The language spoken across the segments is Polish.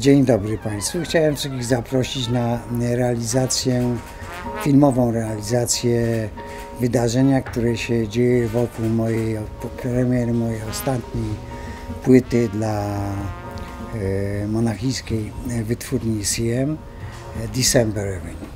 Dzień dobry Państwu. Chciałem wszystkich zaprosić na filmową realizację wydarzenia, które się dzieje wokół premiery mojej ostatniej płyty dla monachijskiej wytwórni CM December Avenue.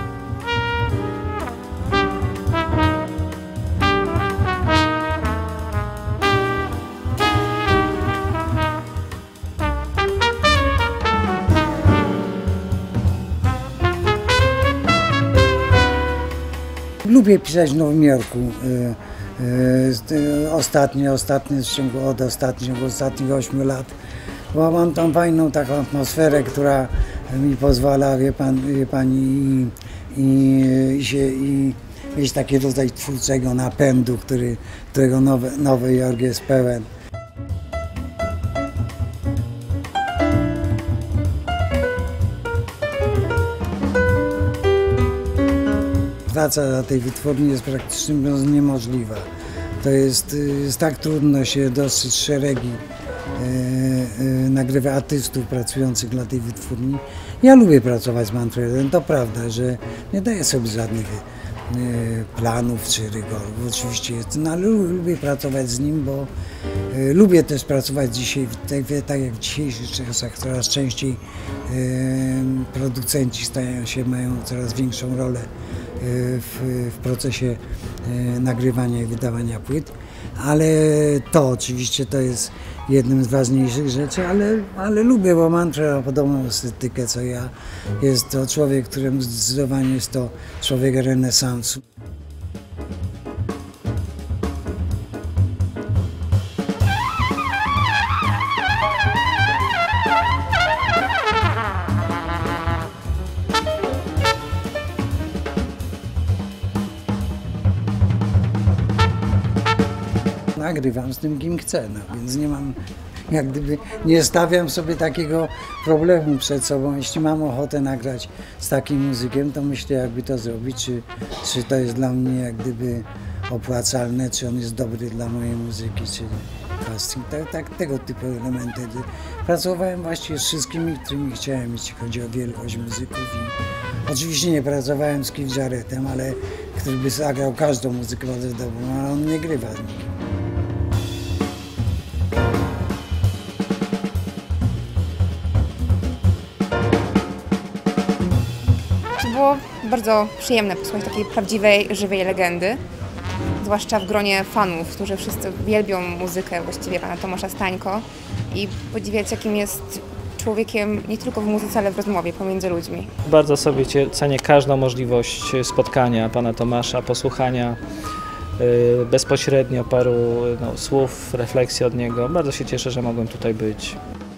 Lubię pisać w Nowym Jorku. W ciągu ostatnich 8 lat, bo mam tam fajną taką atmosferę, która mi pozwala, wie pani, mieć taki rodzaj twórczego napędu, którego Nowy Jork jest pełen. Praca na tej wytwórni jest praktycznie niemożliwa. To jest tak trudno się dostrzec szeregi artystów pracujących dla tej wytwórni. Ja lubię pracować z Manfredem, to prawda, że nie daję sobie żadnych planów czy rygorów. Oczywiście jest, no, ale lubię pracować z nim, bo lubię też pracować dzisiaj, tak jak w dzisiejszych czasach coraz częściej producenci mają coraz większą rolę w procesie nagrywania i wydawania płyt, ale to oczywiście to jest jednym z ważniejszych rzeczy, ale lubię, bo Manfred ma podobną estetykę co ja. Jest to człowiek, którym zdecydowanie jest to człowiek renesansu. Nagrywam z tym, kim chcę, no, więc nie stawiam sobie takiego problemu przed sobą. Jeśli mam ochotę nagrać z takim muzykiem, to myślę, jakby to zrobić, czy to jest dla mnie opłacalne, czy on jest dobry dla mojej muzyki, czy casting, tego typu elementy. Pracowałem właściwie z wszystkimi, którymi chciałem, jeśli chodzi o wielkość muzyków. I oczywiście nie pracowałem z Keith Jarrettem, który by zagrał każdą muzykę bardzo dobrą, ale on nie grywa z nikim. Było bardzo przyjemne posłuchać takiej prawdziwej, żywej legendy, zwłaszcza w gronie fanów, którzy wszyscy wielbią muzykę właściwie pana Tomasza Stańko i podziwiać, jakim jest człowiekiem nie tylko w muzyce, ale w rozmowie pomiędzy ludźmi. Bardzo sobie cenię każdą możliwość spotkania pana Tomasza, posłuchania bezpośrednio paru słów, refleksji od niego. Bardzo się cieszę, że mogłem tutaj być.